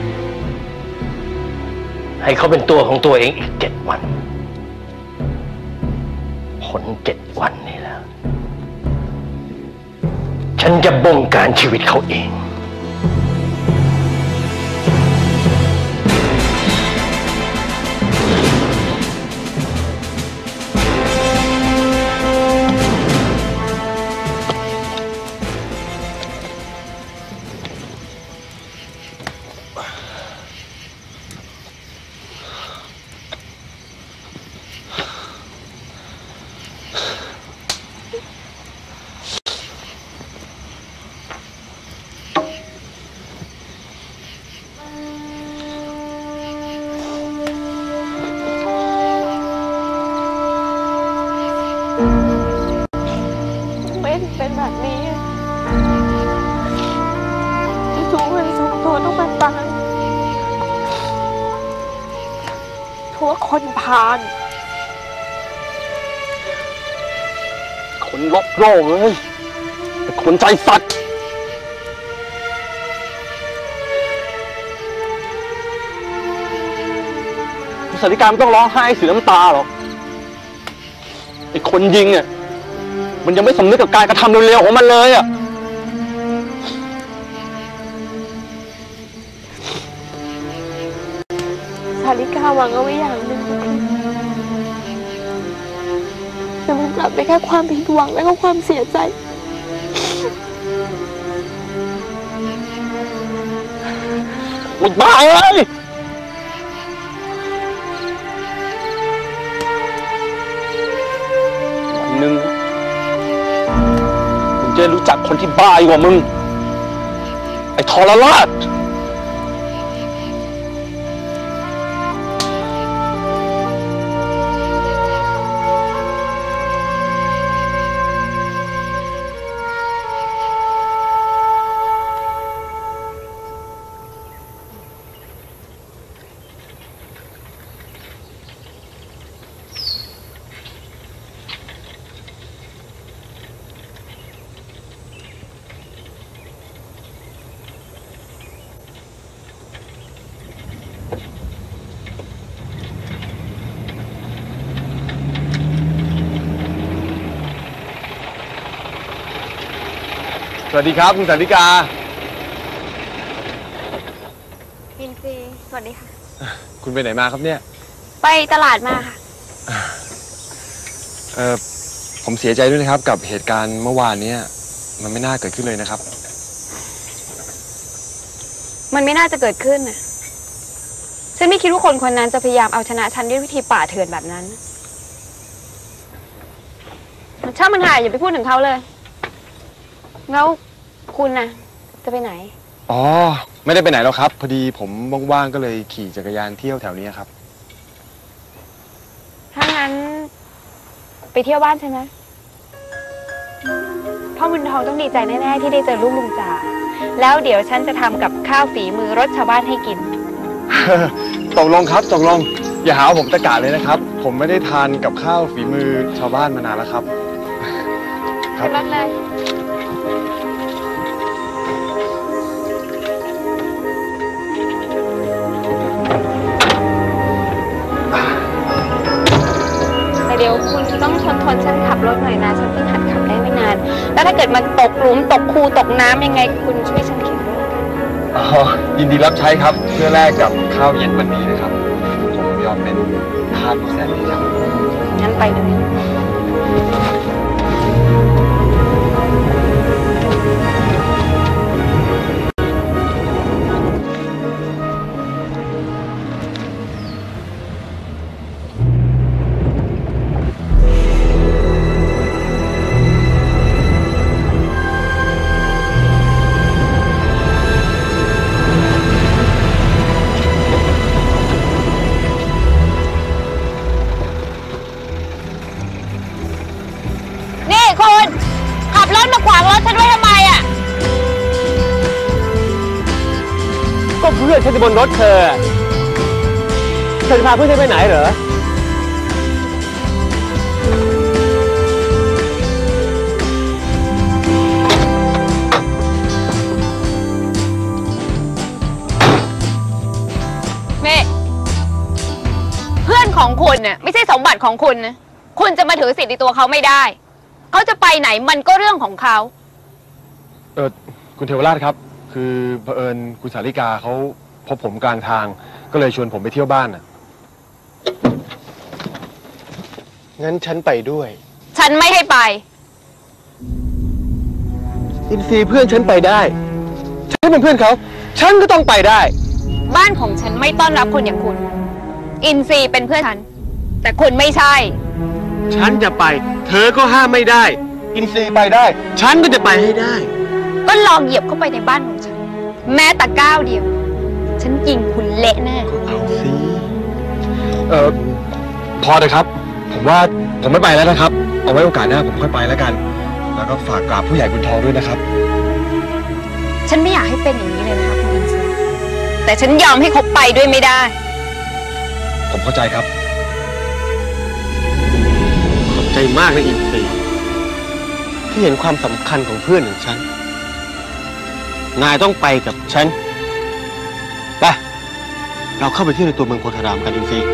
ให้เขาเป็นตัวของตัวเองอีกเจ็ดวัน ผลเจ็ดวันนี้แล้ว ฉันจะบงการชีวิตเขาเองไม่เป็นแบบนี้จะถูกเงินสองตัวต้องมาตายเพราะว่าคนพาลคนลบโลกเลยไอ้คนใจสัตว์สาริกาไม่ต้องร้องไห้เสียน้ำตาหรอกไอ้คนยิงอ่ะมันยังไม่สำนึกกับการกระทำเร็วๆของมันเลยอ่ะสาริกาหวังเอาไว้อย่างหนึ่งก็คือแต่มันกลับได้แค่ความผิดหวังและก็ความเสียใจไม่บ้าเลยวันหนึ่งมึงจะรู้จักคนที่บ้ากว่ามึง ไอ้ทรราช สวัสดีครับคุณสาริกาพินซีสวัสดีค่ะคุณไปไหนมาครับเนี่ยไปตลาดมาค่ะเออผมเสียใจด้วยนะครับกับเหตุการณ์เมื่อวานนี้มันไม่น่าเกิดขึ้นเลยนะครับมันไม่น่าจะเกิดขึ้นน่ะ ฉันไม่คิดว่าคนคนนั้นจะพยายามเอาชนะฉันด้วยวิธีป่าเถื่อนแบบนั้นมันช่างมันหายอย่าไปพูดถึงเขาเลย แล้วคุณน่ะ จะไปไหนอ๋อ ไม่ได้ไปไหนหรอกครับ พอดีผมว่างๆก็เลยขี่จักรยานเที่ยวแถวนี้ครับถ้างั้น ไปเที่ยวบ้านใช่ไหมพ่อบุญทองต้องดีใจแน่ๆที่ได้เจอลูกลุงจ่าแล้วเดี๋ยวฉันจะทำกับข้าวฝีมือรสชาวบ้านให้กินตกลงครับตกลงอย่าหาว่าผมตะกะเลยนะครับ ผมไม่ได้ทานกับข้าวฝีมือชาวบ้านมานานแล้วครับครับรถเลยตกคูตกน้ำยังไงคุณช่วยฉันคิดด้วยอ๋อ ยินดีรับใช้ครับ เพื่อแลกกับข้าวเย็นวันนี้นะครับ ผมยอมเป็นทาสผู้แสนดีครับงั้นไปเลย นี่คุณขับรถมาขวางรถฉันไว้ทำไมอ่ะก็เพื่อนฉันจะบนรถเธอเธอจะพาเพื่อนฉันไปไหนเหรอเมย์เพื่อนของคุณน่ะไม่ใช่สมบัติของคุณนะคุณจะมาถือสิทธิ์ในตัวเขาไม่ได้ เขาจะไปไหนมันก็เรื่องของเขาเออคุณเทวราชครับ คือเผอิญคุณสาริกาเขาพบผมกลางทาง ก็เลยชวนผมไปเที่ยวบ้านน่ะงั้นฉันไปด้วยฉันไม่ให้ไปอินซีเพื่อนฉันไปได้ ฉันเป็นเพื่อนเขา ฉันก็ต้องไปได้บ้านของฉันไม่ต้อนรับคนอย่างคุณ อินซีเป็นเพื่อนฉัน แต่คุณไม่ใช่ฉันจะไป เธอก็ห้ามไม่ได้ อินซีไปได้ ฉันก็จะไปให้ได้ก็ลองเหยียบเข้าไปในบ้านของฉัน แม้แต่ก้าวเดียว ฉันยิงคุณเละแน่เอาสิเออพอเลยครับ ผมว่าผมไม่ไปแล้วนะครับ เอาไว้โอกาสหน้าผมค่อยไปแล้วกัน แล้วก็ฝากกราบผู้ใหญ่บุญทองด้วยนะครับฉันไม่อยากให้เป็นอย่างนี้เลยนะคะคุณอินซีแต่ฉันยอมให้เขาไปด้วยไม่ได้ผมเข้าใจครับขอบใจมากนะอินซีที่เห็นความสำคัญของเพื่อนของฉัน นายต้องไปกับฉัน ไป เราเข้าไปเที่ยวในตัวเมืองโพธารามกันอินซี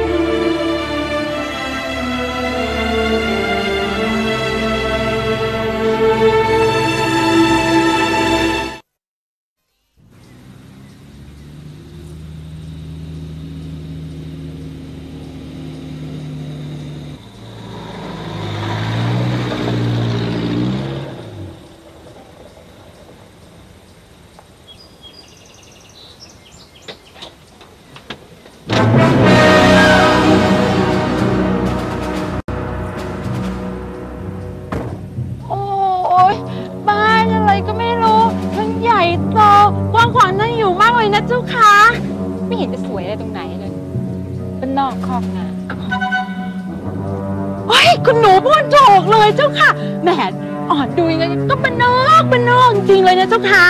โอ้ยบ้านอะไรก็ไม่รู้ทั้งใหญ่โตกว้างขวางน่าอยู่มากเลยนะเจ้าค่ะไม่เห็นจะสวยอะไรตรงไหนเลยเป็นนอกคอกนาเฮ้ยคุณหนูพูดถูกเลยเจ้าค่ะแหมอ่อนดูยังไงก็เป็นนอกเป็นนอกจริงเลยนะเจ้าค่ะ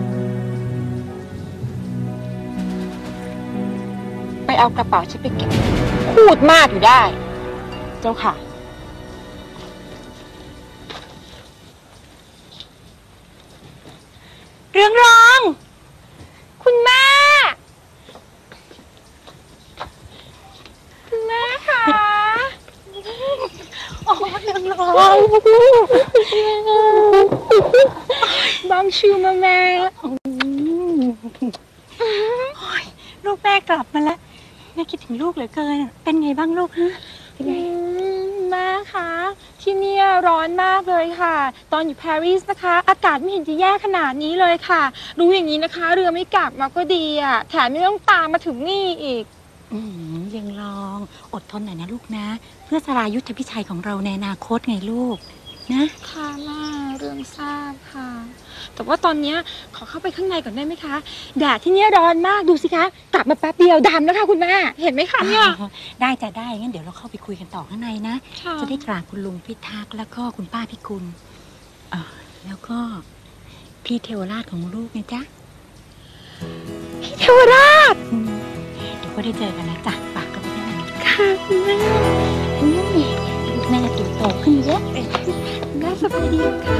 ไปเอากระเป๋าฉันไปเก็บพูดมากอยู่ได้ เจ้าค่ะเรื่องรองคุณแม่คุณแม่ค่ะโอ้เรื่องรองบางชื่อมาแม่ลูกแม่กลับมาแล้วแม่คิดถึงลูกเหลือเกินเป็นไงบ้างลูกฮะเป็นไงแม่คะที่นี่ร้อนมากเลยค่ะตอนอยู่ปารีสนะคะอากาศไม่เห็นจะแย่ขนาดนี้เลยค่ะรู้อย่างนี้นะคะเรือไม่กลับมาก็ดีอ่ะแถมไม่ต้องตามมาถึงนี่อีกอืมยังลองอดทนหน่อยนะลูกนะเพื่อสรายุทธพิชัยของเราในอนาคตไงลูกนะค่ะแม่เรื่องทราบค่ะแต่ว่าตอนนี้ขอเข้าไปข้างในก่อนได้ไหมคะแดดที่นี่ร้อนมากดูสิคะกลับมาแป๊บเดียวดำแล้วค่ะคุณแม่เห็นไหมคะเนี่ยได้จะได้งั้นเดี๋ยวเราเข้าไปคุยกันต่อข้างในนะจะได้กราบคุณลุงพิทักษ์แล้วก็คุณป้าพิกุลอ่าแล้วก็พี่เทวราชของลูกนะจ๊ะพี่เทวราชเดี๋ยวก็ได้เจอกันนะจ๊ะปากก็ไปได้นะค่ะคุณแม่แม่ตัวโตขึ้นเยอะเลยแม่สบายดีค่ะ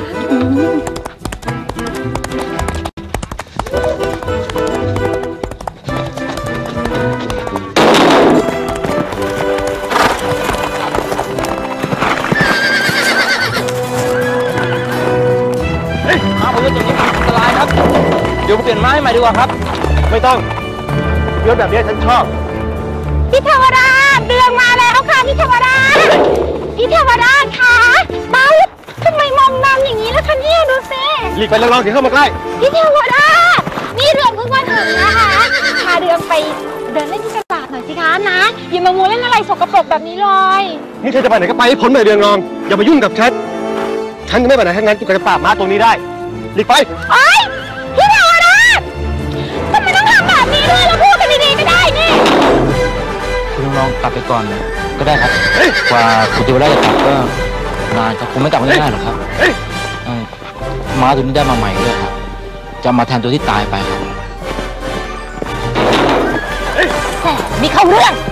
เฮ้ยมาผมจะอันตรายครับ เดี๋ยวเปลี่ยนไม้ให้ใหม่ดีกว่าครับไม่ต้องยศแบบนี้ฉันชอบพี่เทวราชเดืองมาแล้วค่ะพี่เทวราชพี่เทวราชคะเมาทำไมมองนำอย่างนี้ล่ะคะเนี่ยดูสิหลีกไปแล้วลองถึงเข้ามาใกล้พี่เทวราชนี่เรืองเพิ่งมาถึงนะคะพาเรืองไปเดินเล่นที่ตลาดหน่อยสิคะนะอย่ามามัวเล่นอะไรสกปรกแบบนี้เลยนี่เธอจะไปไหนก็ไปให้พ้นไปเรืองนองอย่ามายุ่งกับฉัน ฉันจะไม่ไปไหนทั้งนั้นจนกว่าจะปราบม้าตัวนี้ได้ หลีกไปโอ๊ยพี่เทวราชทำไมต้องทำแบบนี้ด้วยเราพูดกันดีๆก็ได้นี่คุณลองกลับไปก่อนก็ได้ครับกว่าคุณเทวราชจะกลับก็นานจะคงไม่กลับมาง่ายๆหรอกครับม้าตัวนี้ได้มาใหม่ด้วยครับจะมาแทนตัวที่ตายไปครับมีเข้าเรื่อง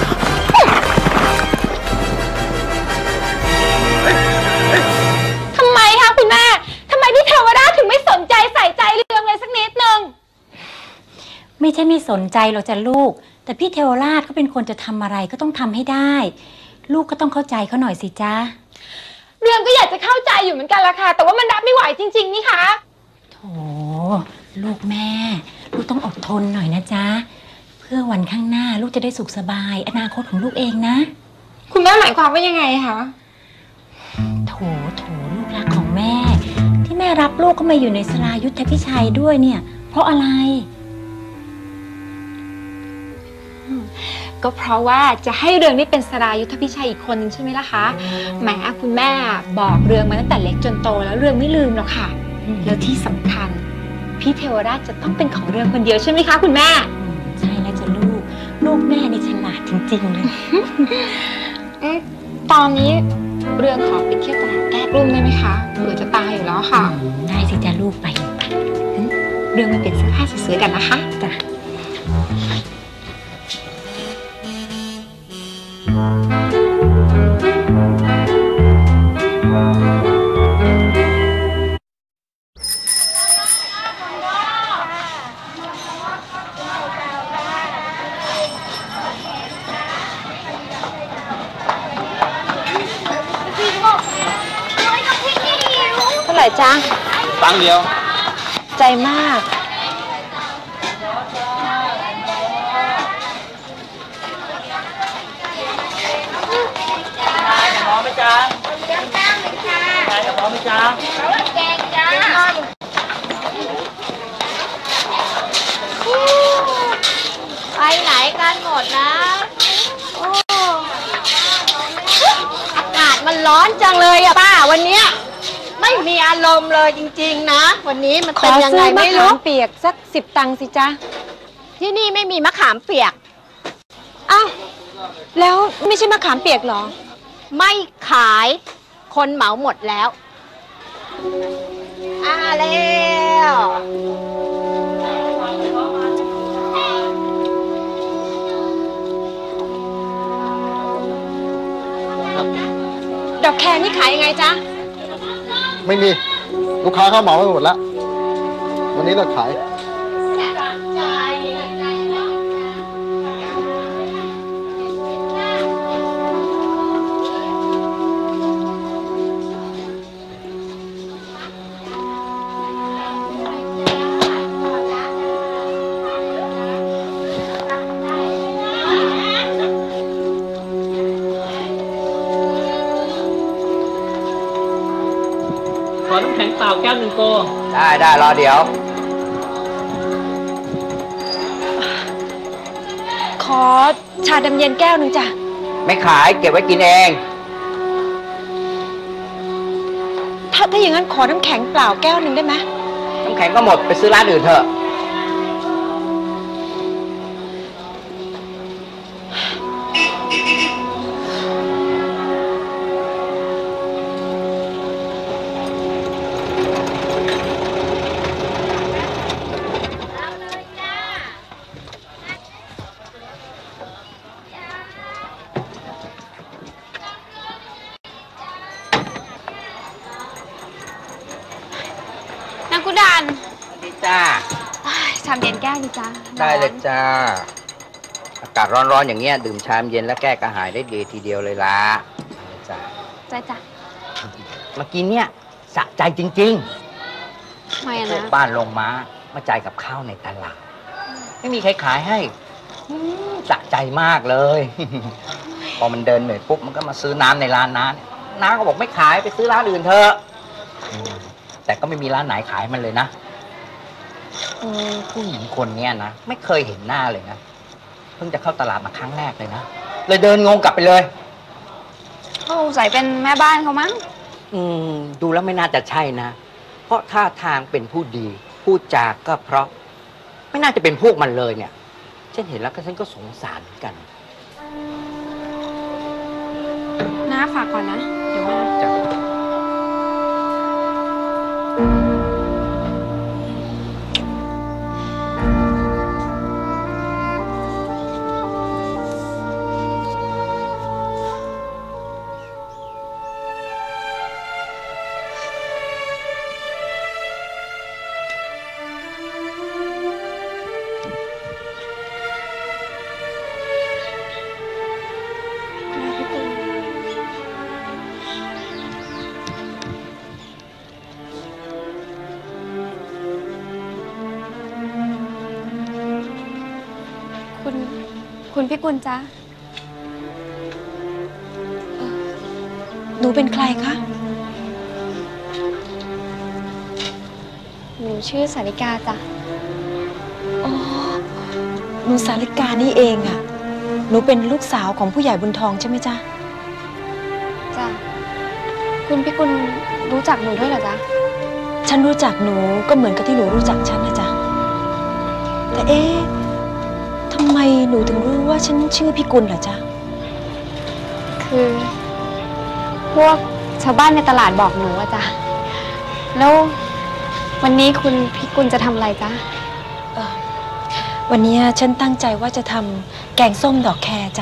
ทำไมคะคุณแม่ทำไมพี่เทวราชถึงไม่สนใจใส่ใจเรื่องเลยสักนิดนึงไม่ใช่ไม่สนใจหรอกจ้ะลูกแต่พี่เทวราชเขาเป็นคนจะทำอะไรก็ต้องทำให้ได้ ลูกก็ต้องเข้าใจเขาหน่อยสิจ๊ะเรื่องก็อยากจะเข้าใจอยู่เหมือนกันละค่ะแต่ว่ามันรับไม่ไหวจริงๆนี่คะโถลูกแม่ลูกต้องอดทนหน่อยนะจ๊ะเพื่อวันข้างหน้าลูกจะได้สุขสบายอนาคตของลูกเองนะคุณแม่หมายความว่ายังไงคะโถโถลูกรักของแม่ที่แม่รับลูกเข้ามาอยู่ในสรายุทธพิชัยด้วยเนี่ยเพราะอะไรก็เพราะว่าจะให้เรืองได้เป็นสรายุทธพิชัยอีกคนนึงใช่ไหมล่ะคะแหมคุณแม่บอกเรืองมาตั้งแต่เล็กจนโตแล้วเรืองไม่ลืมหรอกค่ะแล้วที่สำคัญพี่เทวราชจะต้องเป็นของเรืองคนเดียวใช่ไหมคะคุณแม่ใช่แล้วจ้ะลูกลูกแม่นี่ฉลาดจริงๆเลยตอนนี้เรืองขอไปเที่ยวตลาดแก้กลุ้มได้ไหมคะเผื่อจะตายอยู่แล้วค่ะได้สิจ้ะลูกไปเรืองมาเปลี่ยนเสื้อผ้าสวยๆกันนะคะจ้ะเท่าไหร่จ๊ะตังเดียวใจมากพร้อมไหมจ๊ะแกงจ้าหนึ่งค่ะแกงพร้อมไหมจ๊ะแกงจ้าไปไหนกันหมดนะโอ้อากาศมันร้อนจังเลยอะป้าวันเนี้ยไม่มีอารมณ์เลยจริงๆนะวันนี้มันเป็นยังไงไม่รู้เปียกสักสิบตังค์สิจ๊ะที่นี่ไม่มีมะขามเปียกอ้าวแล้วไม่ใช่มะขามเปียกหรอไม่ขายคนเหมาหมดแล้วอ่าแล้วดอกแคร์นี่ขายยังไงจ๊ะไม่มีลูกค้าเข้าเหมาไปหมดแล้ววันนี้เราขายขอน้ำแข็งเปล่าแก้วหนึ่งโกได้ได้รอเดี๋ยวขอชาดำเย็นแก้วหนึ่งจ้ะไม่ขายเก็บไว้กินเองถ้าถ้าอย่างนั้นขอน้ำแข็งเปล่าแก้วหนึ่งได้ไหมน้ำแข็งก็หมดไปซื้อร้านอื่นเถอะนางกุดานดีจ้าชามเย็นแก้วดีจ้าได้เลยจ้าอากาศร้อนๆอย่างเงี้ยดื่มชามเย็นแล้วแก้กระหายได้ดีทีเดียวเลยล่ะจ้าใจจ้ะเมื่อกี้เนี่ยสะใจจริงทำไมพวนะกบ้านลงม้ามาจ่ายกับข้าวในตลาด ไม่มีใครขายให้อืมสะใจมากเลย พอมันเดินเหนื่อยปุ๊บมันก็มาซื้อน้ำในร้านน้าเนี่ยน้าก็บอกไม่ขายไปซื้อร้านอื่นเถอะอืมแต่ก็ไม่มีร้านไหนขายมันเลยนะอืมผู้หญิงคนเนี้ยนะไม่เคยเห็นหน้าเลยนะเพิ่งจะเข้าตลาดมาครั้งแรกเลยนะเลยเดินงงกลับไปเลยเขาสงสัยเป็นแม่บ้านเขามั้งอืมดูแล้วไม่น่าจะใช่นะ เพราะท่าทางเป็นผู้ดีพูดจาก็เพราะไม่น่าจะเป็นพวกมันเลยเนี่ยฉันเห็นแล้วก็ฉันก็สงสารเหมือนกันน้าฝากก่อนนะ เดี๋ยวมาจ้ะคุณ คุณพิกุลจ๊ะหนูเป็นใครคะหนูชื่อสาริกาจ้ะอ๋อ หนูสาริกานี่เองอะหนูเป็นลูกสาวของผู้ใหญ่บุญทองใช่ไหมจ๊ะจ้ะ คุณพิกุลรู้จักหนูด้วยเหรอจ๊ะฉันรู้จักหนูก็เหมือนกับที่หนูรู้จักฉันนะจ๊ะ แต่เอ๊ะทำไมหนูถึงรู้ว่าฉันชื่อพิกุลเหรอจ๊ะคือ พวกชาวบ้านในตลาดบอกหนูอะจ้ะ แล้ววันนี้คุณพิกุลจะทำอะไรจ๊ะเอ่อวันนี้ฉันตั้งใจว่าจะทำแกงส้มดอกแคจ้ะ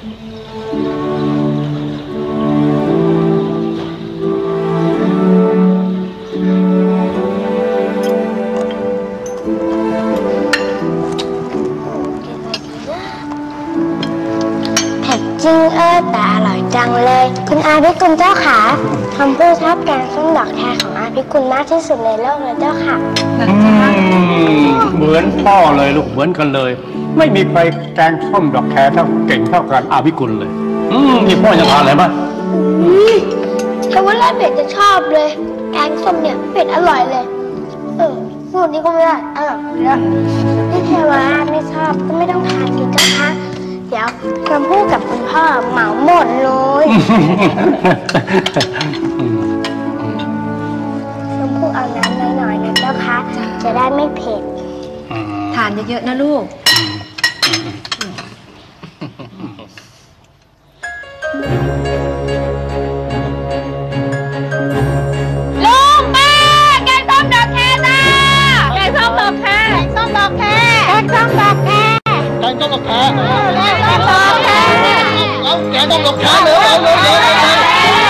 เผ็ดจริงเออแต่อร่อยจังเลย คุณอาพิกุลเจ้าขาคำพูดชอบแกงส้มดอกแคของอาพิกุลมากที่สุดในโลกเลยเจ้าค่ะเหมือนพ่อเลยลูกเหมือนกันเลย ไม่มีใครแกงส้มดอกแคเท่าเก่งเท่ากันอาพิกุลเลย อืมนี่พ่อจะทานอะไรบ้างแต่ว่าแรกเผ็ดจะชอบเลย แกงส้มเนี่ยเผ็ดอร่อยเลย เออพูดนี้ก็ไม่ได้อร่อยแล้วนี่เทวาไม่ชอบก็ไม่ต้องทานสิเจ้าค่ะเดี๋ยวคำพูดกับคุณพ่อเหมาหมดเลยคำพูดเอาน้ำน้อยๆนะเจ้าค่ะจะได้ไม่เผ็ดทานเยอะๆนะลูกลุงแม่แกงส้มดอกแคจ้าแกงส้มดอกแคแกงส้มดอกแคแกงส้มดอกแคแกงต้มดอกแคแกงส้มดอกแคเอาแกงต้มดอกแคเลยเอาเลยเอาเลยเอา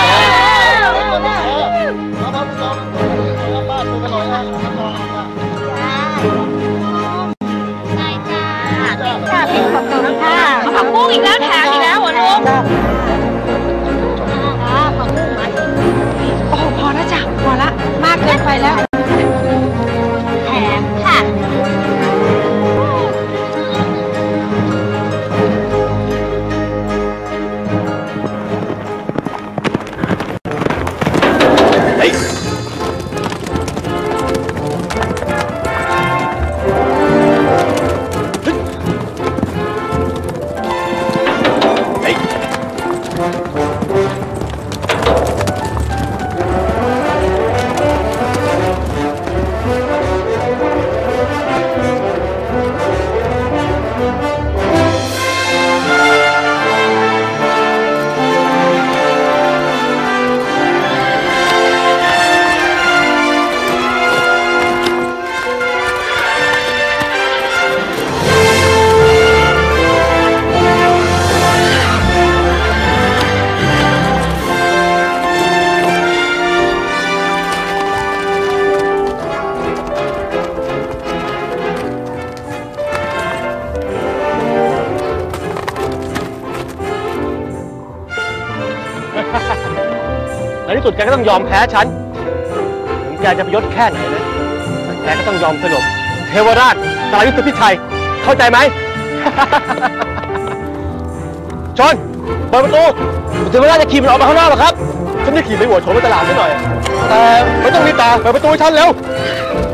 ค่ะเป็นขอบคุณค่ะเอาผักบุ้งอีกแล้วแถมอีกแล้วเหรอลุงโอ้โหพอแล้วจ้ะพอละมากเกินไปแล้วแถมค่ะในที่สุดแกก็ต้องยอมแพ้ฉันถึงแกจะพยศแค่ไหนนะกก็ต้องยอมสนบเทวราชสายุทธพิชัยเข้าใจไหม ชนเปิดประตูเทวราชจะขี่มันออกมาข้างหน้าหรอครับฉันจะขี่ไปหัวโฉมไปตลาดนิดหน่อยแต่ไม่ต้องรีบตาเปิดประตูให้ฉันเร็ว